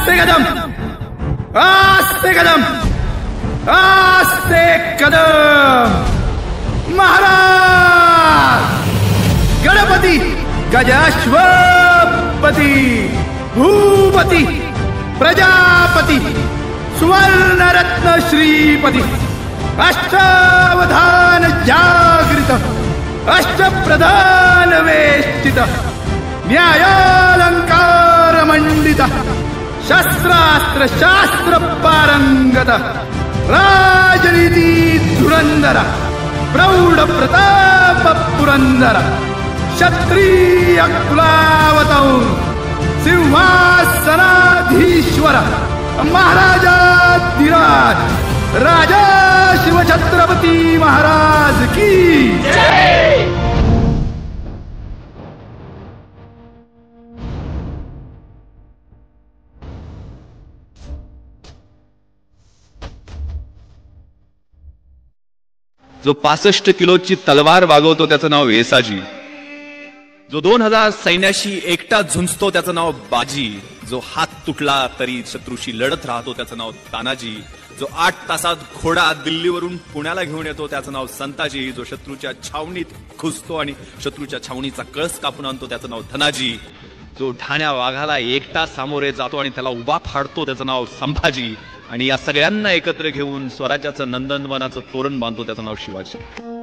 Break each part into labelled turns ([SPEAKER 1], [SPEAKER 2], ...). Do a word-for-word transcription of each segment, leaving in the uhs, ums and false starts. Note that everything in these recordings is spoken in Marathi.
[SPEAKER 1] आस्ते कदम, आस्ते कदम, आस्ते कदम। महाराज गणपती गजाश्वपती भूपती प्रजापती सुवर्णरत्न श्रीपती अष्टावधान जागृत अष्टप्रधान वेष्टित न्यायालंकार मंडित शस्त्रास्त्र शास्त्र पारंगत राजनीती धुरंधर प्रौढ प्रताप पुरंदर क्षत्रिय कुलावतौर सिंहासनाधीश्वर महाराजाधिराज राजा शिवछत्रपती महाराज की जय।
[SPEAKER 2] जो पासष्ट किलोची तलवार वागवतो त्याचं नाव वेसाजी, जो दोन हजार सैन्याशी एकटा झुंजतो त्याचं नाव बाजी, जो हात तुटला तरी शत्रूशी लढत राहतो त्याचं नाव तानाजी, जो आठ तासात घोडा दिल्लीवरून पुण्याला घेऊन येतो त्याचं नाव संताजी, जो शत्रूच्या छावणीत घुसतो आणि शत्रूच्या छावणीचा कळस कापून आणतो त्याचं नाव धनाजी, जो ठाण्या वाघाला एकटा सामोरे जातो आणि त्याला उभा फाडतो त्याचं नाव संभाजी, आणि या सगळ्यांना एकत्र घेऊन स्वराज्याचं नंदनवनाचं तोरण बांधतो त्याचं नाव शिवाजी।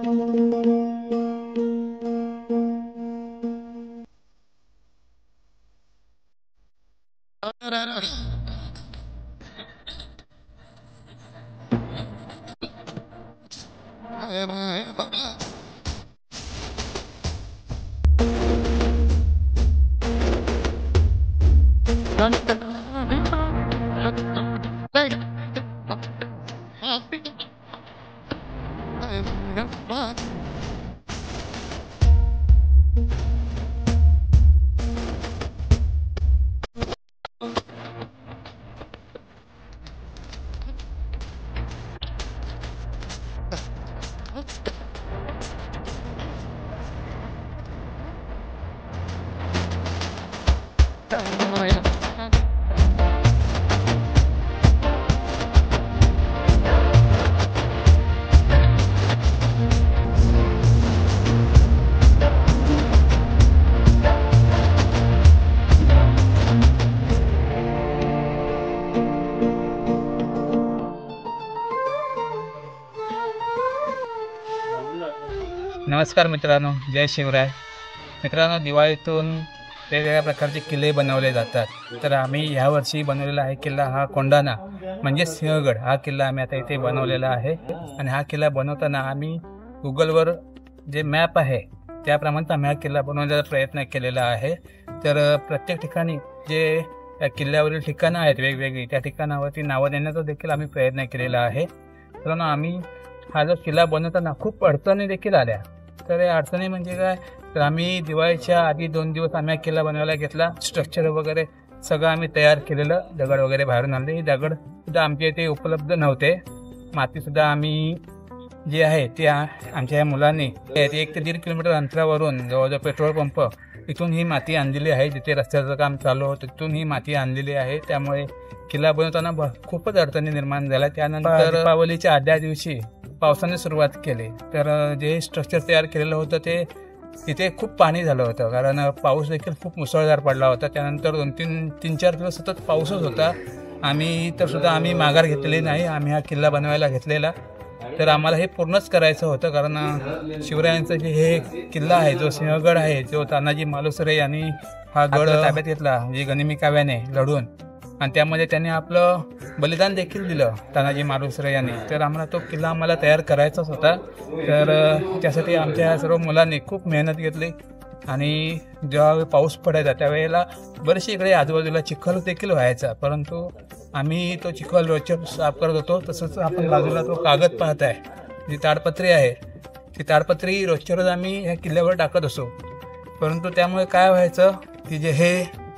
[SPEAKER 3] नमस्कार मित्रांनो, जय शिवराय। मित्रांनो, दिवाळीतून वेगवेगळ्या प्रकारचे किल्ले बनवले जातात, तर आम्ही ह्या वर्षी बनवलेला आहे किल्ला हा कोंढाणा म्हणजे सिंहगड हा किल्ला आम्ही आता इथे बनवलेला आहे। आणि हा किल्ला बनवताना आम्ही गुगलवर जे मॅप आहे त्याप्रमाणे आम्ही हा किल्ला बनवण्याचा प्रयत्न केलेला आहे। तर प्रत्येक ठिकाणी जे या किल्ल्यावरील ठिकाणं आहेत वेगवेगळी, त्या ठिकाणावरती नावं देण्याचा देखील आम्ही प्रयत्न केलेला आहे। मित्रांनो, आम्ही हा जो किल्ला बनवताना खूप अडचणी देखील आल्या। तर या अडचणी म्हणजे काय, तर आम्ही दिवाळीच्या आधी दोन दिवस आम्ही किल्ला बनवायला घेतला, स्ट्रक्चर वगैरे सगळं आम्ही तयार केलेलं, दगड वगैरे बाहेरून आणले। ही दगड सुद्धा आमच्या इथे उपलब्ध नव्हते, मातीसुद्धा आम्ही जे आहे ते आमच्या या मुलांनी एक ते दीड किलोमीटर अंतरावरून जवळजवळ पेट्रोल पंप इथून ही माती आणलेली आहे, जिथे रस्त्याचं काम चालू होतं तिथून ही माती आणलेली आहे। त्यामुळे किल्ला बनवताना खूपच अडचणी निर्माण झाल्या। त्यानंतर दीपावलीच्या आदल्या दिवशी पावसाने सुरुवात केली, तर जे स्ट्रक्चर तयार केलेलं होतं ते तिथे खूप पाणी झालं होतं, कारण पाऊस देखील खूप मुसळधार पडला होता। त्यानंतर दोन तीन तीन चार दिवस सतत पाऊसच होता। आम्ही तर सुद्धा आम्ही माघार घेतलेली नाही, आम्ही हा किल्ला बनवायला घेतलेला। तर आम्हाला हे पूर्णच करायचं होतं, कारण शिवरायांचं जे हे किल्ला आहे, जो सिंहगड आहे, जो तानाजी मालुसरे यांनी हा गड ताब्यात घेतला म्हणजे गनिमी काव्याने लढून, आणि त्यामध्ये त्यांनी आपलं बलिदान देखील दिलं तानाजी मालुसरे यांनी। तर आम्हाला तो किल्ला आम्हाला तयार करायचाच होता। तर त्यासाठी आमच्या सर्व मुलांनी खूप मेहनत घेतली, आणि जेव्हा पाऊस पडायचा त्यावेळेला बरेचसे इकडे आजूबाजूला चिखल देखील व्हायचा, परंतु आम्ही तो चिखल रोजच्या साफ करत होतो। तसंच आपण बाजूला तो कागद पाहत आहे, जी ताडपत्री आहे, ती ताडपत्री रोजच्या रोज आम्ही ह्या किल्ल्यावर टाकत असो। परंतु त्यामुळे काय व्हायचं की जे हे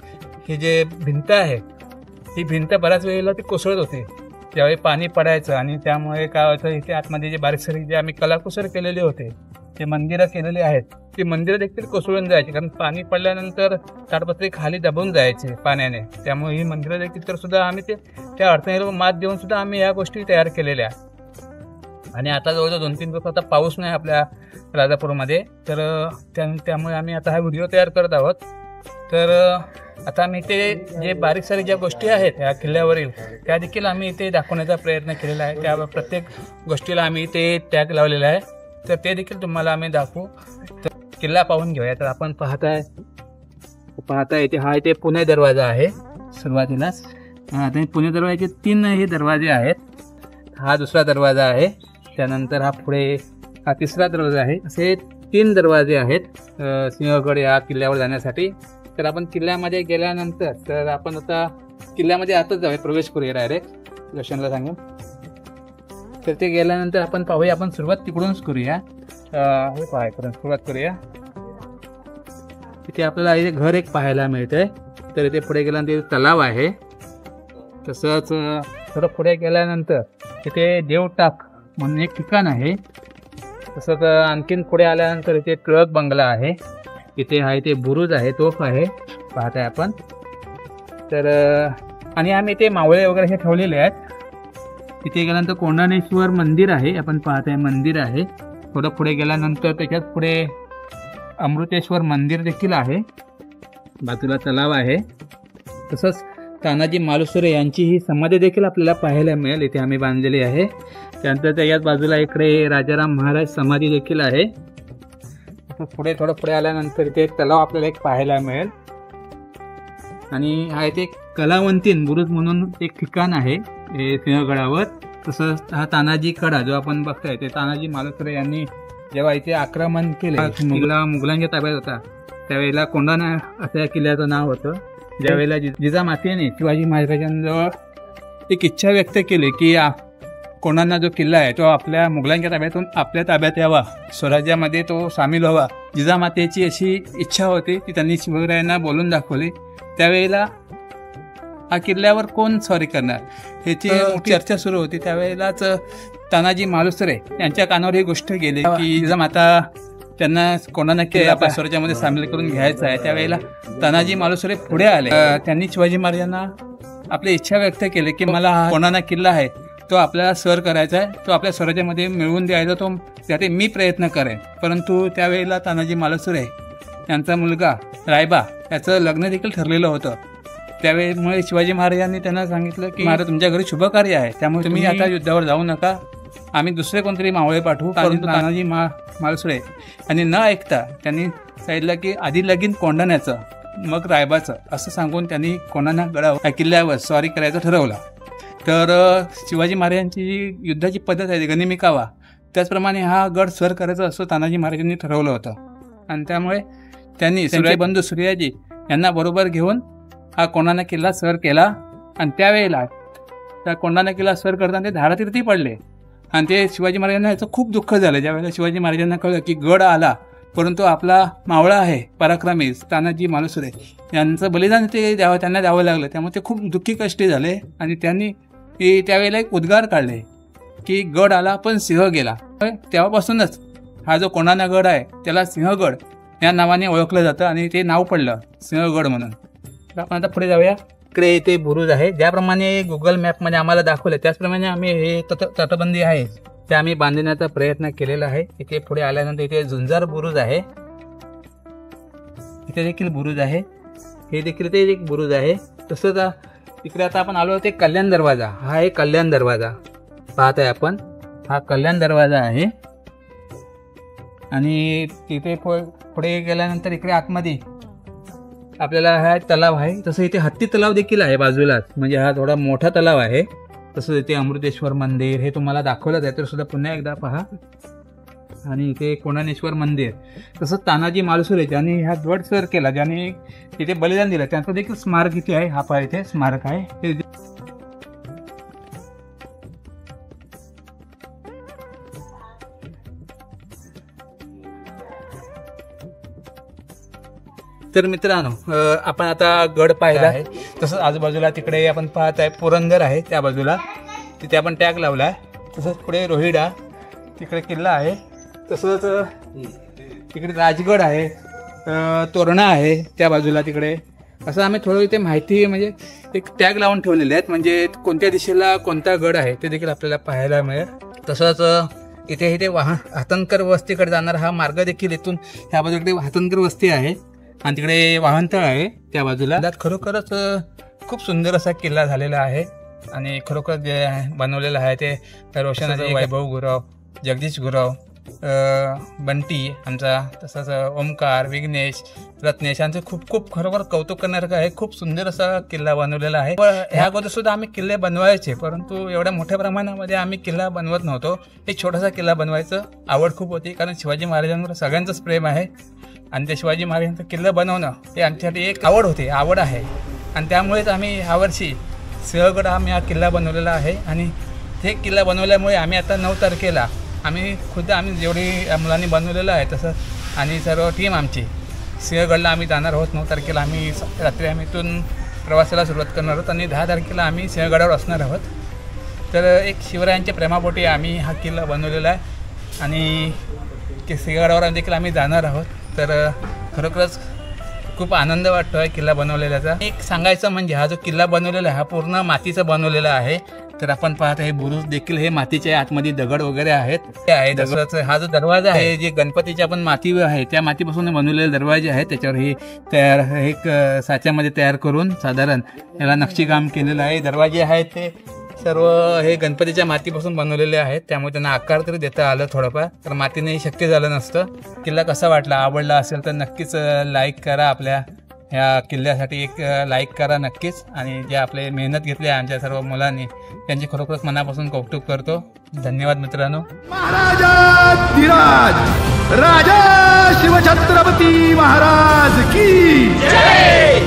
[SPEAKER 3] हे जे भिंत आहे, ही भिंत बऱ्याच वेळेला ती कोसळत होती ज्यावेळी पाणी पडायचं, आणि त्यामुळे काय व्हायचं, इथे आतमध्ये जे बारीक सारीक जे आम्ही कलाकुसर केलेले होते जे मंदिरं केलेली आहेत ती मंदिरं देखील कोसळून जायची, कारण पाणी पडल्यानंतर ताडपत्री खाली दबून जायचे पाण्याने. त्यामुळे ही मंदिरं देखील तर सुद्धा आम्ही ते त्या अडचणीला मात देऊन सुद्धा आम्ही या गोष्टी तयार केलेल्या. आणि आता जवळजवळ दोन तीन दिवस आता पाऊस नाही आपल्या राजापूरमध्ये, तर त्या त्यामुळे आम्ही आता हा व्हिडिओ तयार करत आहोत. तर आता आम्ही ते जे बारीक सारीक ज्या गोष्टी आहेत ह्या किल्ल्यावरील त्या देखील आम्ही इथे दाखवण्याचा प्रयत्न केलेला आहे. त्या प्रत्येक गोष्टीला आम्ही ते टॅग लावलेला आहे, तर ते देखील तुम्हाला आम्ही दाखवू. तर किल्ला पाहून घेऊया. तर आपण पाहताय पाहताय इथे हा इथे पुणे दरवाजा आहे. सुरुवातीलाच आता पुणे दरवाजाचे तीन हे दरवाजे आहेत. हा दुसरा दरवाजा आहे, त्यानंतर हा पुढे हा तिसरा दरवाजा आहे. असे तीन दरवाजे आहेत सिंहगड या किल्ल्यावर जाण्यासाठी. तर आपण किल्ल्यामध्ये गेल्यानंतर तर आपण आता किल्ल्यामध्ये आतच जाऊया, प्रवेश करूया डायरेक्ट दर्शनला सांगून. तर ते गेल्यानंतर आपण पाहूया, आपण सुरुवात तिकडूनच करूया. हे पाहाय करून सुरुवात करूया. तिथे आपल्याला इथे घर एक पाहायला मिळतंय. तर इथे पुढे गेल्यानंतर तलाव आहे. तसंच थोडं पुढे गेल्यानंतर इथे देवटाक म्हणून एक ठिकाण आहे. तसंच आणखीन पुढे आल्यानंतर इथे टिळक बंगला आहे. इथे हा इथे बुरुज आहे, तोफ आहे पाहताय आपण. तर आणि आम्ही इथे मावळे वगैरे हे ठेवलेले आहेत. तिथे गेल्यानंतर कोंढाणेश्वर मंदिर आहे, आपण पाहताय मंदिर आहे. थोडं पुढे गेल्यानंतर त्याच्यात पुढे अमृतेश्वर मंदिर देखील आहे. बाजूला तलाव आहे. तसंच तानाजी मालुसरे यांची ही समाधी देखील आपल्याला पाहायला मिळेल, इथे आम्ही बांधलेली आहे. त्यानंतर त्याच्याच बाजूला इकडे राजाराम महाराज समाधी देखील आहे. पुढे थोडं पुढे आल्यानंतर इथे एक तलाव आपल्याला एक पाहायला मिळेल. आणि हा इथे कलावंतीन बुरुज म्हणून एक ठिकाण आहे हे सिंहगडावर. तसंच हा तानाजी कडा जो आपण बघताय ते तानाजी मालुसरे यांनी जेव्हा इथे आक्रमण केले, मुघला मुघलांच्या ताब्यात होता त्यावेळेला कोंढाणा असं या किल्ल्याचं नाव होतं. ज्यावेळेला जिजामातेने शिवाजी महाराजांजवळ एक इच्छा व्यक्त केली की कोंढाणा जो किल्ला आहे तो आपल्या मुघलांच्या ताब्यातून आपल्या ताब्यात यावा, स्वराज्यामध्ये तो सामील व्हावा, जिजामातेची अशी इच्छा होती ती त्यांनी शिवरायांना बोलून दाखवली. त्यावेळेला हा किल्ल्यावर कोण स्वारी करणार ह्याची चर्चा सुरू होती. त्यावेळेलाच तानाजी मालुसरे यांच्या कानावर ही गोष्ट गेली की जिजामाता त्यांना कोंढाणा किल्ला आपल्या स्वराज्यामध्ये सामील करून घ्यायचा आहे. त्यावेळेला तानाजी मालुसरे पुढे आले. त्यांनी शिवाजी महाराजांना आपली इच्छा व्यक्त केली की मला हा कोंढाणा किल्ला आहे तो आपल्याला सर करायचा आहे, तो आपल्या स्वराज्यामध्ये मिळवून द्यायचा, तो त्यासाठी मी प्रयत्न करेन. परंतु त्यावेळेला तानाजी मालुसरे यांचा मुलगा रायबा याचं लग्न देखील ठरलेलं होतं. त्यावेळेमुळे शिवाजी महाराजांनी त्यांना सांगितलं की महाराज तुमच्या घरी शुभ कार्य आहे, त्यामुळे तुम्ही आता युद्धावर जाऊ नका, आम्ही दुसरे कोणतरी मावळे पाठवू. परंतु तानाजी मा मालुसरे यांनी न ऐकता त्यांनी सांगितलं की आधी लगीन कोंढाण्याचं मग रायबाचं असं सांगून त्यांनी कोंढाणा गडावर किल्ल्यावर स्वारी करायचं ठरवलं. तर शिवाजी महाराजांची जी युद्धाची पद्धत आहे गनिमी कावा, त्याचप्रमाणे हा गड सर करायचा असं तानाजी महाराजांनी ठरवलं होतं. आणि त्यामुळे त्यांनी त्यांचे बंधू सूर्याजी यांना बरोबर घेऊन हा कोंढाणा किल्ला सर केला. आणि त्यावेळेला त्या कोंढाणा किल्ला सर करताना ते धारातीर्थी पडले. आणि ते शिवाजी महाराजांना याचं खूप दुःख झालं. ज्यावेळेला शिवाजी महाराजांना कळलं की गड आला परंतु आपला मावळा आहे पराक्रमी तानाजी मालुसरे यांचं बलिदान ते द्यावं त्यांना द्यावं लागलं. त्यामुळे ते खूप दुःखी कष्टी झाले. आणि त्यांनी त्यावेळेला एक उद्गार काढले की गड आला पण सिंह गेला. तेव्हापासूनच हा जो कोंढाणा गड आहे त्याला सिंहगड या नावाने ओळखलं जातं आणि ते नाव पडलं सिंहगड म्हणून. तर आपण आता पुढे जाऊया. इकडे इथे बुरुज आहे, ज्याप्रमाणे गुगल मॅपमध्ये आम्हाला दाखवलं त्याचप्रमाणे आम्ही हे तट तटबंदी आहे ते आम्ही बांधण्याचा प्रयत्न केलेला आहे. इथे पुढे आल्यानंतर इथे झुंजार बुरुज आहे, इथे देखील बुरुज आहे, हे देखील ते एक बुरुज आहे. तसंच इकडे आता आपण आलो ते कल्याण दरवाजा. हा एक कल्याण दरवाजा पाहत आहे आपण, हा कल्याण दरवाजा आहे. आणि तिथे पुढे गेल्यानंतर इकडे आतमध्ये आपल्याला हा तलाव आहे. तसं इथे हत्ती तलाव देखील आहे बाजूलाच, म्हणजे हा थोडा मोठा तलाव आहे. तसंच इथे अमृतेश्वर मंदिर हे तुम्हाला दाखवलं आहे तर सुद्धा पुन्हा एकदा पहा. आणि इथे कोंढाणेश्वर मंदिर. तसंच तानाजी मालुसरे ज्यांनी हा गड सर केला, ज्यांनी तिथे बलिदान दिलं त्यांचं देखील स्मारक इथे आहे. हा पहा इथे स्मारक आहे. तर मित्रांनो आपण आता गड पाहिला आहे. तसंच आजूबाजूला तिकडे आपण पाहत आहे पुरंदर आहे त्या बाजूला, तिथे आपण टॅग लावला आहे. तसंच पुढे रोहिडा तिकडे किल्ला आहे. तसंच तिकडे राजगड आहे, अ, तोरणा आहे त्या बाजूला तिकडे. असं आम्ही थोडं इथे माहिती म्हणजे एक टॅग लावून ठेवलेले आहेत, म्हणजे कोणत्या दिशेला कोणता गड आहे ते देखील आपल्याला पाहायला मिळेल. तसंच इथे इथे वाहन हातनकर वस्तीकडे जाणारा हा मार्ग देखील इथून ह्या बाजूकडे हातनकर वस्ती आहे आणि तिकडे वाहनतळ आहे त्या बाजूला. त्यात खरोखरच खूप सुंदर असा किल्ला झालेला आहे आणि खरोखर जे बनवलेलं आहे ते रोशन वैभव गुरव, जगदीश गुरव, बंटी आमचा, तसंच ओमकार, विघ्नेश, रत्नेश यांचं खूप खूप खरोखर कौतुक करण्यासारखं आहे. खूप सुंदर असा किल्ला बनवलेला आहे. ह्या अगोदर सुद्धा आम्ही किल्ले बनवायचे, परंतु एवढ्या मोठ्या प्रमाणामध्ये आम्ही किल्ला बनवत नव्हतो. एक छोटासा किल्ला बनवायचं आवड खूप होती, कारण शिवाजी महाराजांवर सगळ्यांचंच प्रेम आहे आणि ते शिवाजी महाराजांचा किल्ला बनवणं हे आमच्यासाठी एक आवड होती, आवड आहे. आणि त्यामुळेच आम्ही ह्यावर्षी सिंहगड आम्ही हा किल्ला बनवलेला आहे. आणि हे किल्ला बनवल्यामुळे आम्ही आता नऊ तारखेला आम्ही खुद आम्ही जेवढी मुलांनी बनवलेलं आहे तसं आणि सर्व टीम आमची सिंहगडला आम्ही जाणार आहोत. नऊ तारखेला आम्ही रात्री आम्ही इथून प्रवासाला सुरुवात करणार आहोत आणि दहा तारखेला आम्ही सिंहगडावर असणार आहोत. तर एक शिवरायांच्या प्रेमापोटी आम्ही हा किल्ला बनवलेला आहे आणि सिंहगडावर देखील आम्ही जाणार आहोत. तर खरोखरच खूप आनंद वाटतो आहे किल्ला बनवलेल्याचा. एक सांगायचं म्हणजे हा जो किल्ला बनवलेला आहे हा पूर्ण मातीचा बनवलेला आहे. तर आपण पाहत आहे बुरुज देखील हे मातीचे, आतमध्ये दगड वगैरे आहेत ते आहे. तसंच हा जो दरवाजा आहे जे गणपतीच्या आपण माती आहे त्या मातीपासून बनवलेले दरवाजे आहेत. त्याच्यावर हे तयार एक साच्यामध्ये तयार करून साधारण याला नक्षीकाम केलेलं आहे. दरवाजे आहेत ते सर्व हे गणपतीच्या मातीपासून बनवलेले आहेत, त्यामुळे त्यांना आकार तरी देता आलं थोडंफार, तर मातीने शक्य झालं नसतं. किल्ला कसा वाटला, आवडला असेल तर नक्कीच लाईक करा. आपल्या ह्या किल्ल्यासाठी एक लाईक करा नक्कीच. आणि जे आपले मेहनत घेतली आहे आमच्या सर्व मुलांनी त्यांची खरोखरच मनापासून कौतुक करतो. धन्यवाद मित्रांनो.
[SPEAKER 1] महाराजाधिराज राजा शिवछत्रपती